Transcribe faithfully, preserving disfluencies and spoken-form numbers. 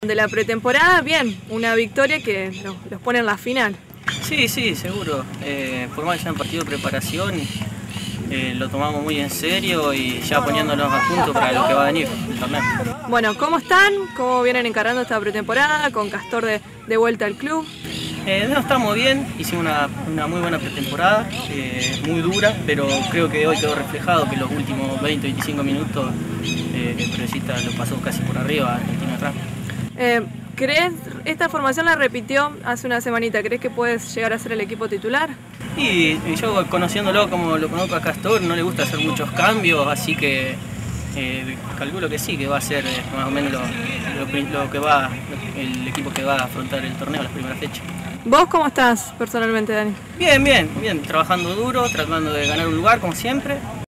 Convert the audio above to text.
De la pretemporada, bien, una victoria que los, los pone en la final. Sí, sí, seguro. Eh, por más que sea un partido de preparación, eh, lo tomamos muy en serio y ya poniéndonos a punto para lo que va a venir, el torneo. Bueno, ¿cómo están? ¿Cómo vienen encarando esta pretemporada con Castor de, de vuelta al club? Eh, no, estamos bien, hicimos una, una muy buena pretemporada, eh, muy dura, pero creo que hoy quedó reflejado que los últimos veinte a veinticinco minutos eh, el Progresista lo pasó casi por arriba, Argentina atrás. Eh, ¿Crees, esta formación la repitió hace una semanita, ¿crees que puedes llegar a ser el equipo titular? Y, y yo conociéndolo como lo conozco a Castor, no le gusta hacer muchos cambios, así que eh, calculo que sí, que va a ser eh, más o menos lo, lo, lo que va, el equipo que va a afrontar el torneo a las primeras fechas. ¿Vos cómo estás personalmente, Dani? Bien, bien, bien, trabajando duro, tratando de ganar un lugar como siempre.